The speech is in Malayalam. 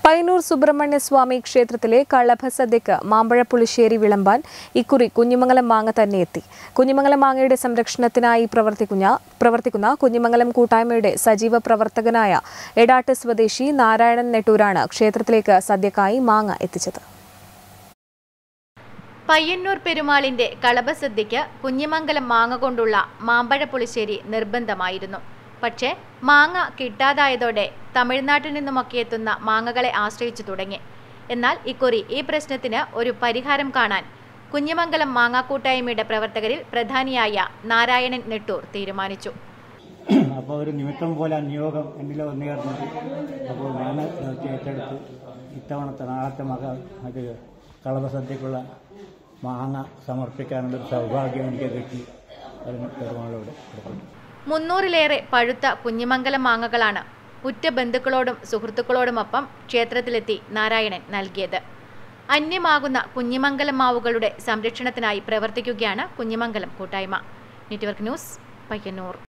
പയ്യന്നൂർ സുബ്രഹ്മണ്യ സ്വാമി ക്ഷേത്രത്തിലെ കളഭസദ്യക്ക് മാമ്പഴപ്പുളിശ്ശേരി വിളമ്പാൻ ഇക്കുറി കുഞ്ഞിമംഗലം മാങ്ങ തന്നെ എത്തി. കുഞ്ഞിമംഗലം മാങ്ങയുടെ സംരക്ഷണത്തിനായി പ്രവർത്തിക്കുന്ന കുഞ്ഞിമംഗലം കൂട്ടായ്മയുടെ സജീവ പ്രവർത്തകനായ എടാട്ട് സ്വദേശി നാരായണൻ നെട്ടൂരാണ് ക്ഷേത്രത്തിലേക്ക് സദ്യക്കായി മാങ്ങ എത്തിച്ചത്. പയ്യന്നൂർ പെരുമാളിന്റെ കളഭസദ്യക്ക് കുഞ്ഞിമംഗലം മാങ്ങ കൊണ്ടുള്ള മാമ്പഴപ്പുളിശ്ശേരി നിർബന്ധമായിരുന്നു. പക്ഷേ മാങ്ങ കിട്ടാതായതോടെ തമിഴ്നാട്ടിൽ നിന്നുമൊക്കെ എത്തുന്ന മാങ്ങകളെ ആശ്രയിച്ചു തുടങ്ങി. എന്നാൽ ഇക്കുറി ഈ പ്രശ്നത്തിന് ഒരു പരിഹാരം കാണാൻ കുഞ്ഞിമംഗലം മാങ്ങാക്കൂട്ടായ്മയുടെ പ്രവർത്തകരിൽ പ്രധാനിയായ നാരായണൻ നെട്ടൂർ തീരുമാനിച്ചു. അപ്പോൾ ഒരു നിമിത്തം പോലെ നിയോഗം എന്നിൽ വന്നുകയറുന്നു. അപ്പോൾ ഞാൻ ഏറ്റെടുത്ത് ഇത്തവണത്തെ നാളത്തെ കളഭസദ്യക്കുള്ള മാങ്ങ സമർപ്പിക്കാനുള്ളൊരു സൗഭാഗ്യം എനിക്ക് കിട്ടി. അതിന് പെരുമാളോട് 300-ലേറെ പഴുത്ത കുഞ്ഞിമംഗലം മാങ്ങകളാണ് ഉറ്റ ബന്ധുക്കളോടും സുഹൃത്തുക്കളോടുമൊപ്പം ക്ഷേത്രത്തിലെത്തി നാരായണൻ നൽകിയത്. അന്യമാകുന്ന കുഞ്ഞിമംഗലം മാവുകളുടെ സംരക്ഷണത്തിനായി പ്രവർത്തിക്കുകയാണ് കുഞ്ഞിമംഗലം കൂട്ടായ്മ. Network news, Payyanur.